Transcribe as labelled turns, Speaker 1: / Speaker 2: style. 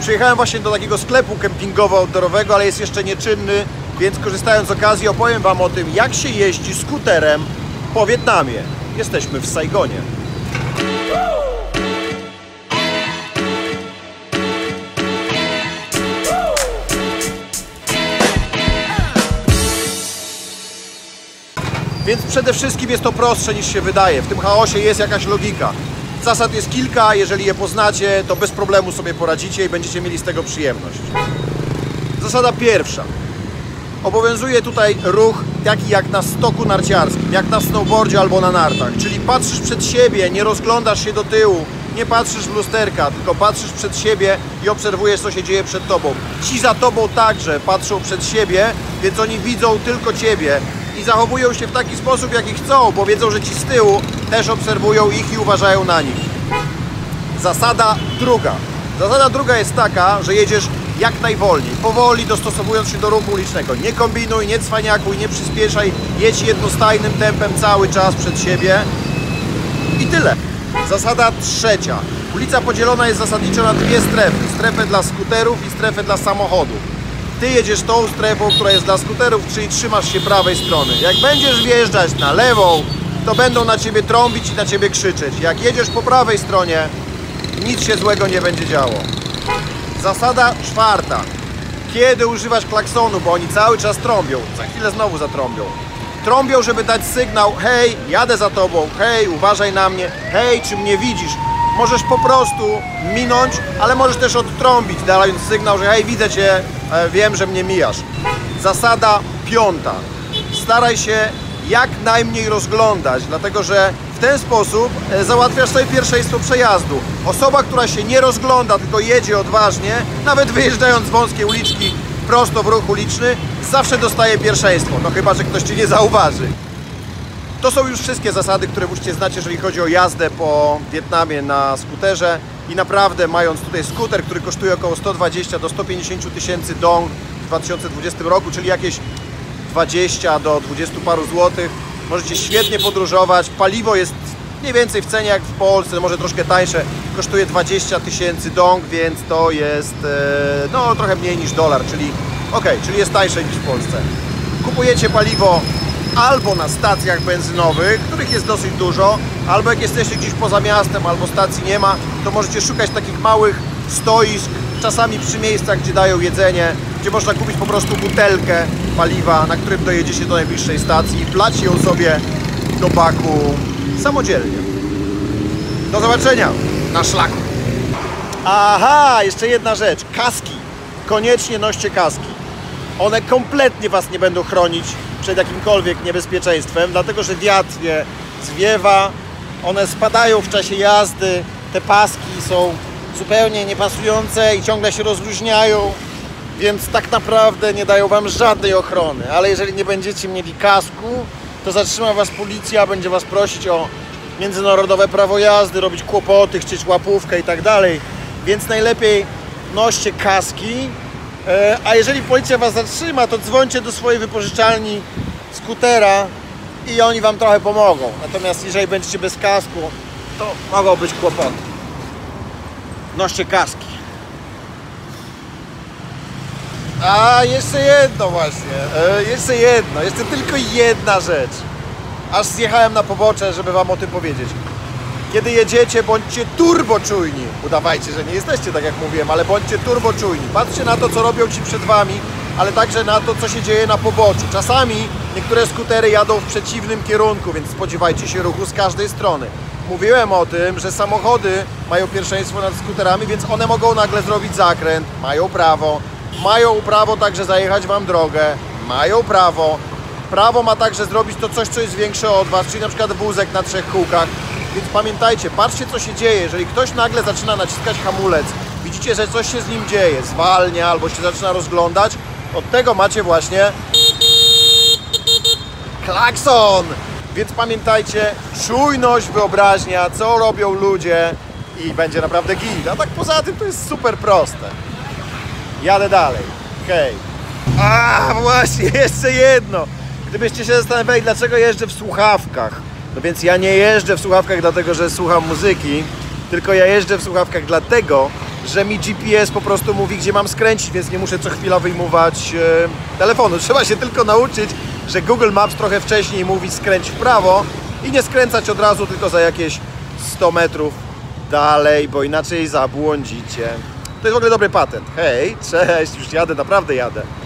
Speaker 1: Przyjechałem właśnie do takiego sklepu kempingowo-outdoorowego, ale jest jeszcze nieczynny, więc korzystając z okazji opowiem Wam o tym, jak się jeździ skuterem po Wietnamie. Jesteśmy w Saigonie. Więc przede wszystkim jest to prostsze niż się wydaje. W tym chaosie jest jakaś logika. Zasad jest kilka, jeżeli je poznacie, to bez problemu sobie poradzicie i będziecie mieli z tego przyjemność. Zasada pierwsza. Obowiązuje tutaj ruch taki jak na stoku narciarskim, jak na snowboardzie albo na nartach. Czyli patrzysz przed siebie, nie rozglądasz się do tyłu, nie patrzysz w lusterka, tylko patrzysz przed siebie i obserwujesz, co się dzieje przed tobą. Ci za tobą także patrzą przed siebie, więc oni widzą tylko ciebie i zachowują się w taki sposób, jaki chcą, bo wiedzą, że ci z tyłu też obserwują ich i uważają na nich. Zasada druga. Zasada druga jest taka, że jedziesz jak najwolniej, powoli dostosowując się do ruchu ulicznego. Nie kombinuj, nie cwaniakuj, nie przyspieszaj, jedź jednostajnym tempem cały czas przed siebie i tyle. Zasada trzecia. Ulica podzielona jest zasadniczo na dwie strefy. Strefę dla skuterów i strefę dla samochodów. Ty jedziesz tą strefą, która jest dla skuterów, czyli trzymasz się prawej strony. Jak będziesz wjeżdżać na lewą, to będą na ciebie trąbić i na ciebie krzyczeć. Jak jedziesz po prawej stronie, nic się złego nie będzie działo. Zasada czwarta. Kiedy używać klaksonu, bo oni cały czas trąbią, za chwilę znowu zatrąbią. Trąbią, żeby dać sygnał: hej, jadę za tobą, hej, uważaj na mnie, hej, czy mnie widzisz? Możesz po prostu minąć, ale możesz też odtrąbić, dając sygnał, że hej, widzę cię, wiem, że mnie mijasz. Zasada piąta. Staraj się jak najmniej rozglądać, dlatego że w ten sposób załatwiasz sobie pierwszeństwo przejazdu. Osoba, która się nie rozgląda, tylko jedzie odważnie, nawet wyjeżdżając z wąskiej uliczki prosto w ruch uliczny, zawsze dostaje pierwszeństwo, no chyba że ktoś cię nie zauważy. To są już wszystkie zasady, które musicie znać, jeżeli chodzi o jazdę po Wietnamie na skuterze. I naprawdę, mając tutaj skuter, który kosztuje około 120 do 150 tysięcy dong w 2020 roku, czyli jakieś 20 do 20 paru złotych, możecie świetnie podróżować. Paliwo jest mniej więcej w cenie jak w Polsce, może troszkę tańsze, kosztuje 20 tysięcy dong, więc to jest no trochę mniej niż dolar, czyli czyli jest tańsze niż w Polsce. Kupujecie paliwo albo na stacjach benzynowych, których jest dosyć dużo, albo jak jesteście gdzieś poza miastem, albo stacji nie ma, to możecie szukać takich małych stoisk, czasami przy miejscach, gdzie dają jedzenie, gdzie można kupić po prostu butelkę paliwa, na którym dojedziecie do najbliższej stacji i wlać ją sobie do baku samodzielnie. Do zobaczenia na szlaku. Aha, jeszcze jedna rzecz. Kaski. Koniecznie noście kaski. One kompletnie Was nie będą chronić przed jakimkolwiek niebezpieczeństwem, dlatego że wiatr je zwiewa, one spadają w czasie jazdy, te paski są zupełnie niepasujące i ciągle się rozluźniają, więc tak naprawdę nie dają Wam żadnej ochrony. Ale jeżeli nie będziecie mieli kasku, to zatrzyma Was policja, będzie Was prosić o międzynarodowe prawo jazdy, robić kłopoty, chcieć łapówkę i tak dalej. Więc najlepiej noście kaski, a jeżeli policja Was zatrzyma, to dzwońcie do swojej wypożyczalni skutera i oni Wam trochę pomogą. Natomiast jeżeli będziecie bez kasku, to mogą być kłopoty. Noście kaski. A jeszcze jedno właśnie, jeszcze tylko jedna rzecz. Aż zjechałem na pobocze, żeby Wam o tym powiedzieć. Kiedy jedziecie, bądźcie turboczujni. Udawajcie, że nie jesteście, tak jak mówiłem, ale bądźcie turboczujni. Patrzcie na to, co robią ci przed Wami, ale także na to, co się dzieje na poboczu. Czasami niektóre skutery jadą w przeciwnym kierunku, więc spodziewajcie się ruchu z każdej strony. Mówiłem o tym, że samochody mają pierwszeństwo nad skuterami, więc one mogą nagle zrobić zakręt, mają prawo także zajechać Wam drogę, mają prawo. Prawo ma także zrobić to coś, co jest większe od Was, czyli na przykład wózek na 3 kółkach. Więc pamiętajcie, patrzcie, co się dzieje. Jeżeli ktoś nagle zaczyna naciskać hamulec, widzicie, że coś się z nim dzieje, zwalnia albo się zaczyna rozglądać, od tego macie właśnie klakson. Więc pamiętajcie, czujność, wyobraźnia, co robią ludzie i będzie naprawdę git. A tak poza tym to jest super proste. Jadę dalej. Hej. A właśnie, jeszcze jedno. Gdybyście się zastanawiali, dlaczego jeżdżę w słuchawkach, no więc ja nie jeżdżę w słuchawkach dlatego, że słucham muzyki, tylko ja jeżdżę w słuchawkach dlatego, że mi GPS po prostu mówi, gdzie mam skręcić, więc nie muszę co chwila wyjmować telefonu. Trzeba się tylko nauczyć, że Google Maps trochę wcześniej mówi skręć w prawo i nie skręcać od razu, tylko za jakieś 100 metrów dalej, bo inaczej zabłądzicie. To jest w ogóle dobry patent. Hej, cześć, już jadę, naprawdę jadę.